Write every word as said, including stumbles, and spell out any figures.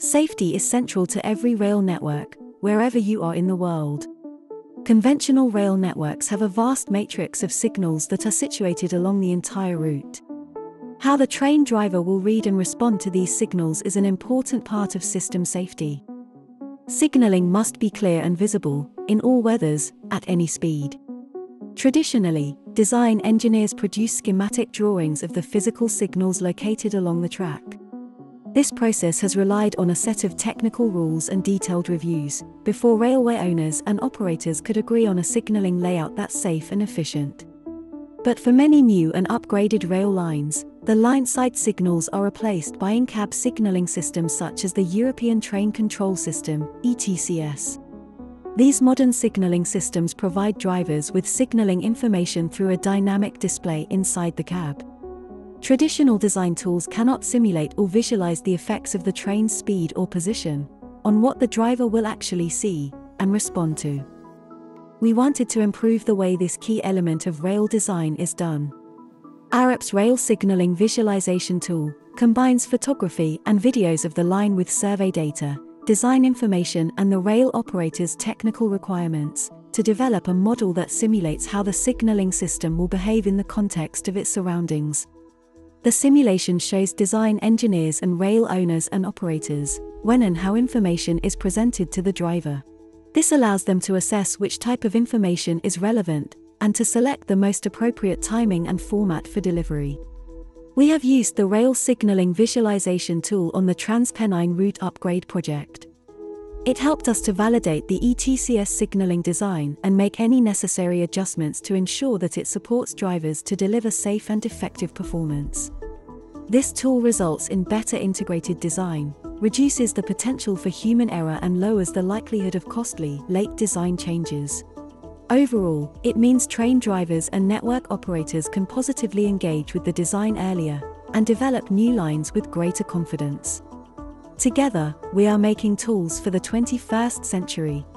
Safety is central to every rail network, wherever you are in the world. Conventional rail networks have a vast matrix of signals that are situated along the entire route. How the train driver will read and respond to these signals is an important part of system safety. Signaling must be clear and visible, in all weathers, at any speed. Traditionally, design engineers produce schematic drawings of the physical signals located along the track. This process has relied on a set of technical rules and detailed reviews, before railway owners and operators could agree on a signaling layout that's safe and efficient. But for many new and upgraded rail lines, the line-side signals are replaced by in-cab signaling systems such as the European Train Control System, E T C S. These modern signaling systems provide drivers with signaling information through a dynamic display inside the cab. Traditional design tools cannot simulate or visualize the effects of the train's speed or position on what the driver will actually see and respond to. We wanted to improve the way this key element of rail design is done. Arup's Rail Signalling Visualization Tool combines photography and videos of the line with survey data, design information and the rail operator's technical requirements to develop a model that simulates how the signaling system will behave in the context of its surroundings. The simulation shows design engineers and rail owners and operators when and how information is presented to the driver. This allows them to assess which type of information is relevant and to select the most appropriate timing and format for delivery. We have used the Rail Signalling Visualization Tool on the Transpennine Route Upgrade project. It helped us to validate the E T C S signaling design and make any necessary adjustments to ensure that it supports drivers to deliver safe and effective performance. This tool results in better integrated design, reduces the potential for human error and lowers the likelihood of costly, late design changes. Overall, it means train drivers and network operators can positively engage with the design earlier and develop new lines with greater confidence. Together, we are making tools for the twenty-first century.